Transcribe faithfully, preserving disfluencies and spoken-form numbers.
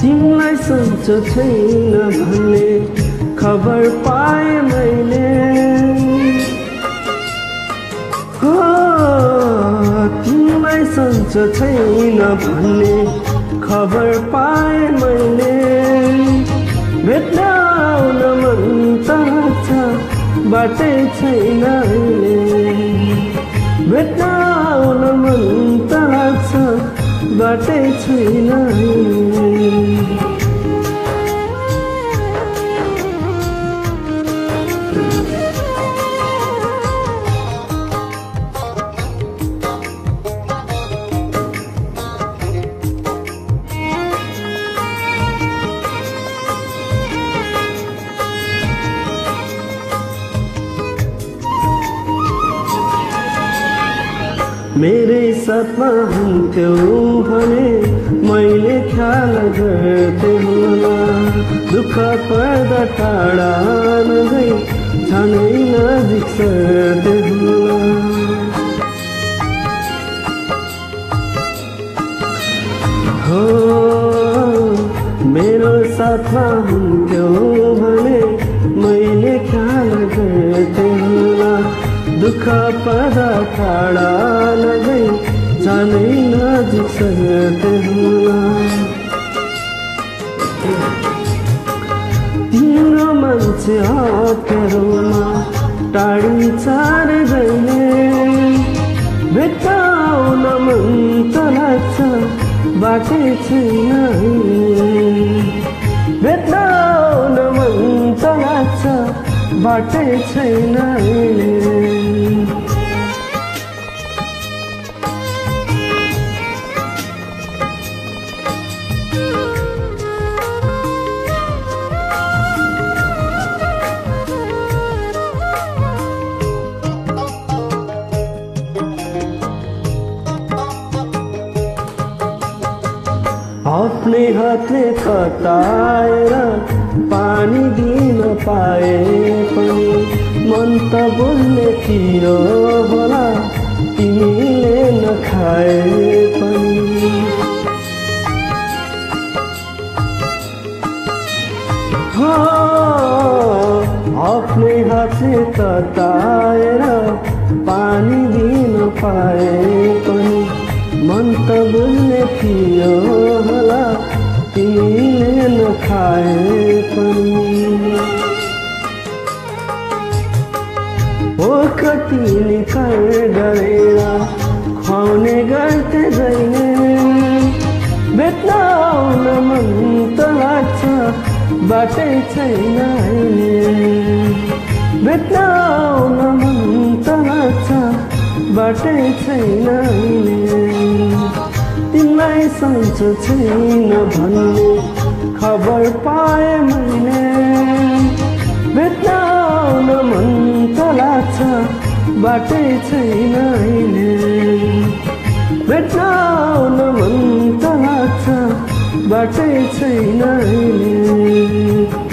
तिमीलाई सन्चो छैन भन्ने खबर पाएँ मैले। हो तिमीलाई सन्चो छैन भन्ने खबर पाएँ मैले। भेट्न आउन मन त लाग्छ बाटै छैन अहिले। भेट्न आउन मन त लाग्छ बाटै छैन अहिले। मेरै साथमा हुन्थ्यौ भने मैले ख्याल गर्थे होला। दुःख पर्दा टाढा नगई झनै नजिक सर्थे होला। हो मेरो साथमा हुन्थ्यौ भने मैले ख्याल गर्थे होला। दुःख पर्दा टाढा नगई झनै नजिक सर्थे होला। तिम्रो मान्छे अप्ठ्यारोमा टाढी चाँडै गइले। भेट्न आउन मन त लाग्छ बाटै छैन अहिले। भेट्न आउन मन त लाग्छ बाटै छैन अहिले। आफ्नै हातले कताएर पानी दिन पाए पनि मन त बोल्ने थियो होला तिमीले नखाए पनि। हो आफ्नै हातले कताएर पानी दिन पाए पनि मन त बोल्ने थियो होला तिमीले नखाए पनि। हो कति निकर गरेर खुवाउने गर्थे जहिले। भेट्न आउन मन त लाग्छ बाटै छैन अहिले। भेट्न आउन मन त लाग्छ बाटै छैन अहिले। तिमीलाई सन्चो छैन भन्ने खबर पाएँ मैले। भेट्न आउन मन त लाग्छ बाटै छैन अहिले। भेट्न आउन मन त लाग्छ बाटै छैन अहिले।